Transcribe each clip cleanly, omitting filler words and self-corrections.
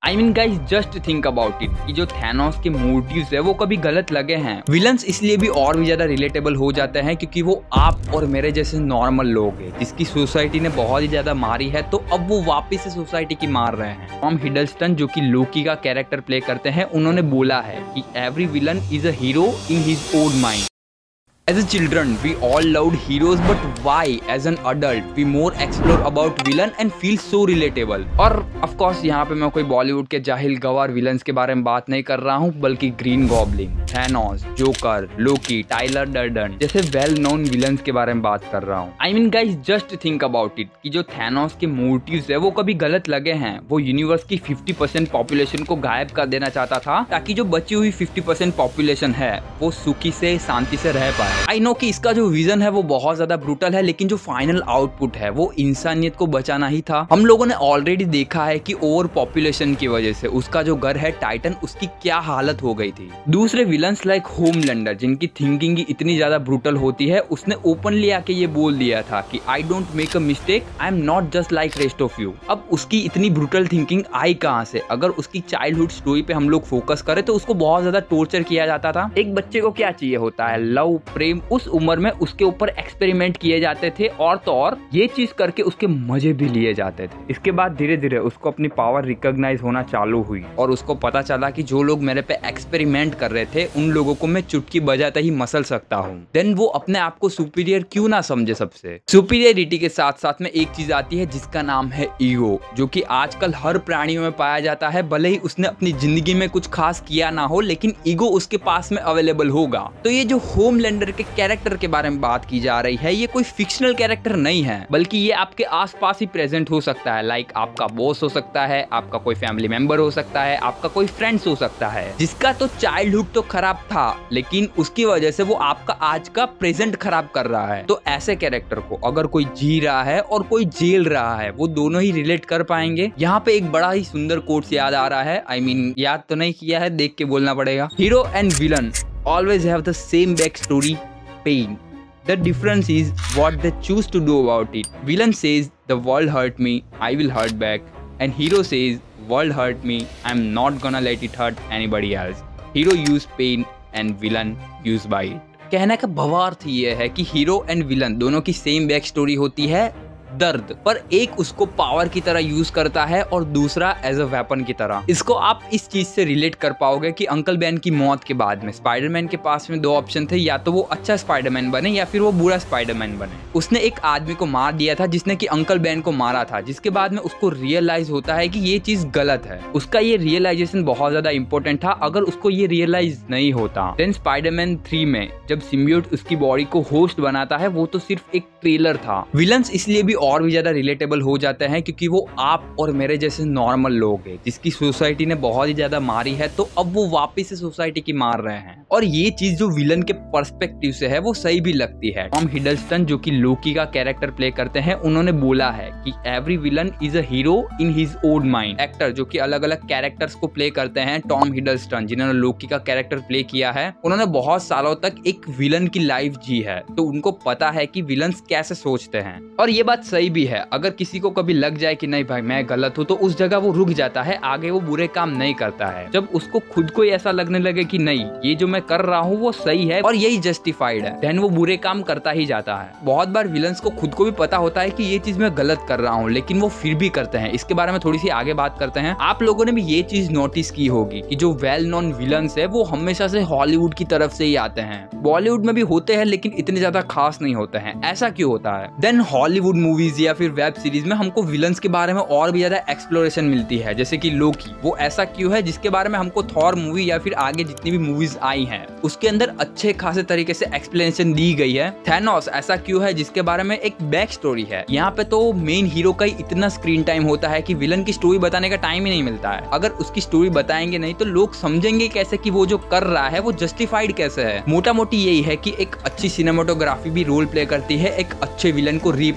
I mean guys just think about it कि जो Thanos के मोटिव्स है वो कभी गलत लगे हैं। विलन्स इसलिए भी और भी ज्यादा रिलेटेबल हो जाते हैं क्योंकि वो आप और मेरे जैसे नॉर्मल लोग हैं जिसकी सोसाइटी ने बहुत ही ज्यादा मारी है, तो अब वो वापस से सोसाइटी की मार रहे हैं। टॉम हिडलस्टन जो कि लोकी का कैरेक्टर प्ले करते हैं, उन्होंने बोला है कि every villain is a hero in his own mind. As a children, we all loved heroes, but why, as an adult, we more explore about villain and feel so relatable? और of course यहाँ पे मैं कोई बॉलीवुड के जाहिल गवार villains के बारे में बात नहीं कर रहा हूँ, बल्कि Green Goblin, Thanos, Joker, Loki, Tyler Durden जैसे वेल नोन विलन्स के बारे में बात कर रहा हूँ। I mean guys just think about it कि जो थैनोस के मोटिव्स है वो कभी गलत लगे हैं। वो यूनिवर्स की 50% पॉपुलेशन को गायब कर देना चाहता था ताकि जो बची हुई 50% पॉपुलेशन है वो सुखी से शांति से रह पाए। आई नो कि इसका जो विजन है वो बहुत ज्यादा ब्रूटल है, लेकिन जो फाइनल आउटपुट है वो इंसानियत को बचाना ही था। हम लोगों ने ऑलरेडी देखा है कि ओवर पॉपुलेशन की वजह से उसका जो घर है टाइटन, उसकी क्या हालत हो गई थी। दूसरे विलन्स लाइक होमलैंडर जिनकी थिंकिंग ही इतनी ज्यादा ब्रूटल होती है, उसने ओपनली आके ये बोल दिया था कि I don't make a mistake, I am not just like rest of you. अब उसकी इतनी ब्रूटल थिंकिंग आई कहाँ से? अगर उसकी चाइल्डहुड स्टोरी पे हम लोग फोकस करें तो उसको बहुत ज्यादा टॉर्चर किया जाता था। एक बच्चे को क्या चाहिए होता है? लव, प्रेम। उस उम्र में उसके ऊपर एक्सपेरिमेंट किए जाते थे और तो और ये चीज करके उसके मजे भी लिए जाते थे। इसके बाद धीरे धीरे उसको अपनी पावर रिकॉग्नाइज होना चालू हुई और उसको पता चला कि जो लोग मेरे पे एक्सपेरिमेंट कर रहे थे उन लोगों को मैं चुटकी बजाते ही मसल सकता हूँ। देन वो अपने आप को सुपीरियर क्यों ना समझे। सबसे सुपीरियरिटी के साथ साथ में एक चीज आती है जिसका नाम है ईगो, जो कि आजकल हर प्राणियों में पाया जाता है। भले ही उसने अपनी जिंदगी में कुछ खास किया ना हो, लेकिन ईगो उसके पास में अवेलेबल होगा। तो ये जो होमलैंडर के कैरेक्टर के बारे में बात की जा रही है, ये कोई फिक्शनल कैरेक्टर नहीं है, बल्कि ये आपके आसपास ही प्रेजेंट हो सकता है। लाइक आपका बॉस हो सकता है, आपका कोई फैमिली मेंबर हो सकता है, आपका कोई फ्रेंड्स हो सकता है जिसका तो चाइल्डहुड तो खराब था, लेकिन उसकी वजह से वो आपका आज का प्रेजेंट खराब कर रहा है। तो ऐसे कैरेक्टर को अगर कोई जी रहा है और कोई जेल रहा है, वो दोनों ही रिलेट कर पाएंगे। यहाँ पे एक बड़ा ही सुंदर कोट्स याद आ रहा है। आई मीन याद तो नहीं किया है, देख के बोलना पड़ेगा। Hero and villain always have the same backstory, pain. The difference is what they choose to do about it. Villain says, the world hurt me, I will hurt back. And hero says, world hurt me, I'm not gonna let it hurt anybody else. Hero use pain and villain use by it. कहने का भावार्थ ये है कि hero and villain दोनों की same back story होती है, दर्द, पर एक उसको पावर की तरह यूज करता है और दूसरा एज अ वेपन की तरह। इसको आप इस चीज से रिलेट कर पाओगे कि अंकल बेन की मौत के बाद में स्पाइडरमैन के पास में दो ऑप्शन थे, या तो वो अच्छा स्पाइडरमैन बने या फिर वो बुरा स्पाइडरमैन बने। उसने एक आदमी को मार दिया था जिसने कि अंकल बेन को मारा था, जिसके बाद में उसको रियलाइज होता है कि ये चीज गलत है। उसका ये रियलाइजेशन बहुत ज्यादा इंपॉर्टेंट था। अगर उसको ये रियलाइज नहीं होता, देन स्पाइडरमैन 3 में जब सिम्बियोट उसकी बॉडी को होस्ट बनाता है, वो तो सिर्फ एक ट्रेलर था। विलन्स इसलिए भी और भी ज्यादा रिलेटेबल हो जाते हैं क्योंकि वो आप और मेरे जैसे नॉर्मल लोग हैं जिसकी सोसाइटी ने बहुत ही ज्यादा मारी है, तो अब वो वापस से सोसाइटी की मार रहे हैं। और ये चीज जो विलन के पर्सपेक्टिव से है वो सही भी लगती है। टॉम हिडलस्टन जो कि लोकी का कैरेक्टर प्ले करते हैं, उन्होंने बोला है कि every villain is a hero in his own mind. Actor जो कि अलग अलग कैरेक्टर्स को प्ले करते हैं, टॉम हिडलस्टन जिन्होंने लोकी का कैरेक्टर प्ले किया है, उन्होंने बहुत सालों तक एक विलन की लाइफ जी है, तो उनको पता है कि विलन्स कैसे सोचते हैं। और ये बात सही भी है। अगर किसी को कभी लग जाए कि नहीं भाई मैं गलत हूँ, तो उस जगह वो रुक जाता है, आगे वो बुरे काम नहीं करता है। जब उसको खुद को ऐसा लगने लगे कि नहीं ये जो मैं कर रहा हूँ वो सही है और यही जस्टिफाइड है, देन वो बुरे काम करता ही जाता है। बहुत बार विलन्स को खुद को भी पता होता है कि ये चीज मैं गलत कर रहा हूँ, लेकिन वो फिर भी करते हैं। इसके बारे में थोड़ी सी आगे बात करते हैं। आप लोगों ने भी ये चीज नोटिस की होगी कि जो वेल नोन विलन्स है वो हमेशा से हॉलीवुड की तरफ से ही आते हैं। बॉलीवुड में भी होते हैं लेकिन इतने ज्यादा खास नहीं होते हैं। ऐसा क्यों होता है? देन हॉलीवुड मूवीज या फिर वेब सीरीज में हमको विलन्स के बारे में और भी ज्यादा एक्सप्लोरेशन मिलती है। जैसे कि लोकी, वो ऐसा क्यों है जिसके बारे में हमको थॉर मूवी या फिर आगे जितनी भी मूवीज आई हैं उसके अंदर अच्छे खासे तरीके से एक्सप्लेनेशन दी गई है। थैनोस ऐसा क्यों है जिसके बारे में एक बैक स्टोरी है। यहाँ पे तो मेन हीरो का ही इतना स्क्रीन टाइम होता है कि विलन की स्टोरी बताने का टाइम ही नहीं मिलता है। अगर उसकी स्टोरी बताएंगे नहीं तो लोग समझेंगे कैसे कि वो जो कर रहा है वो जस्टिफाइड कैसे है। मोटा मोटी यही है कि एक अच्छी सिनेमेटोग्राफी भी रोल प्ले करती है एक अच्छे विलन को रिप्रेजेंट करने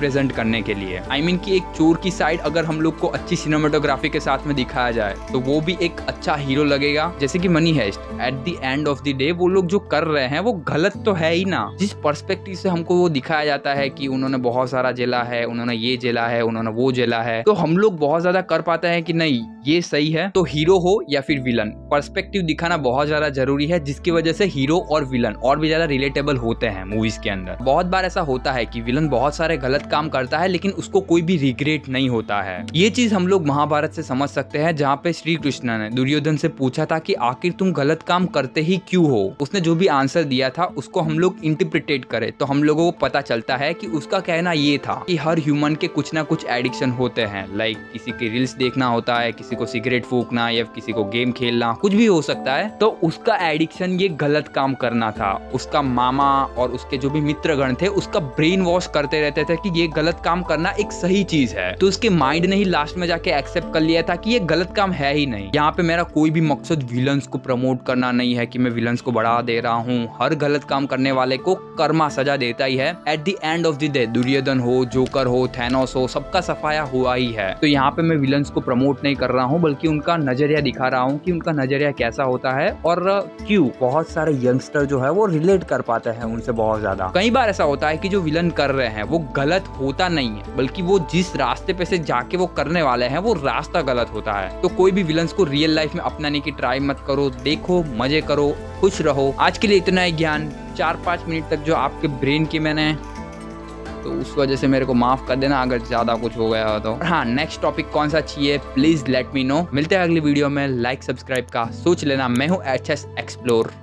करने के लिए। आई मीन कि एक चोर की साइड अगर हम लोग को अच्छी सिनेमेटोग्राफी के साथ में दिखाया जाए तो वो भी एक अच्छा हीरो लगेगा। जैसे कि Money Heist, at the end of the day वो लोग जो कर रहे हैं वो गलत तो है ही ना। जिस पर्सपेक्टिव से हमको वो दिखाया जाता है कि उन्होंने बहुत सारा जेला है, उन्होंने ये जेला है, उन्होंने वो जेला है, तो हम लोग बहुत ज्यादा कर पाते हैं कि नहीं ये सही है। तो हीरो हो या फिर विलन, पर्सपेक्टिव दिखाना बहुत ज्यादा जरूरी है, जिसकी वजह से हीरो और विलन और भी ज्यादा रिलेटेबल होते हैं मूवीज के अंदर। बहुत बार ऐसा होता है कि विलन बहुत सारे गलत काम करता है लेकिन उसको कोई भी रिग्रेट नहीं होता है। ये चीज हम लोग महाभारत से समझ सकते हैं, जहाँ पे श्री कृष्ण ने दुर्योधन से पूछा था कि आखिर तुम गलत काम करते ही क्यों हो। उसने जो भी आंसर दिया था उसको हम लोग इंटरप्रिटेट करें तो हम लोगों को पता चलता है कि उसका कहना ये था कि हर ह्यूमन के कुछ ना कुछ एडिक्शन होते हैं। लाइक किसी के रील्स देखना होता है, किसी को सिगरेट फूकना या किसी को गेम खेलना, कुछ भी हो सकता है। तो उसका एडिक्शन ये गलत काम करना था। उसका मामा और उसके जो भी मित्रगण थे उसका ब्रेन वॉश करते रहते थे कि ये गलत काम करना एक सही चीज है। तो उसके माइंड ने ही लास्ट में जाके एक्सेप्ट कर लिया था कि ये गलत काम है ही नहीं। यहाँ पे मेरा कोई भी मकसद विलन्स को प्रमोट करना नहीं है कि मैं विलन्स को बढ़ा दे रहा हूँ। हर गलत काम करने वाले को कर्मा सजा देता ही है। At the end of the day Duryodhan हो, जोकर हो, थैनोस हो, सबका सफाया हुआ ही है। तो यहाँ पे मैं विलन्स को प्रमोट नहीं कर रहा हूँ बल्कि उनका नजरिया दिखा रहा हूँ कि उनका नजरिया कैसा होता है और क्यों बहुत सारे यंगस्टर जो है वो रिलेट कर पाते हैं उनसे बहुत ज्यादा। कई बार ऐसा होता है कि जो विलन कर रहे हैं वो गलत होता नहीं है, बल्कि वो जिस रास्ते पे से जाके वो करने वाले हैं वो रास्ता गलत होता है। तो कोई भी विलन्स को रियल लाइफ में अपनाने की ट्राई मत करो, देखो, मजे करो, खुश रहो। आज के लिए इतना ही ज्ञान, 4-5 मिनट तक जो आपके ब्रेन की मैंने, तो उस वजह से मेरे को माफ कर देना अगर ज्यादा कुछ हो गया हो तो। हाँ, नेक्स्ट टॉपिक कौन सा चाहिए प्लीज लेट मी नो। मिलते हैं अगली वीडियो में। लाइक सब्सक्राइब का सोच लेना। मैं हूँ HS एक्सप्लोर।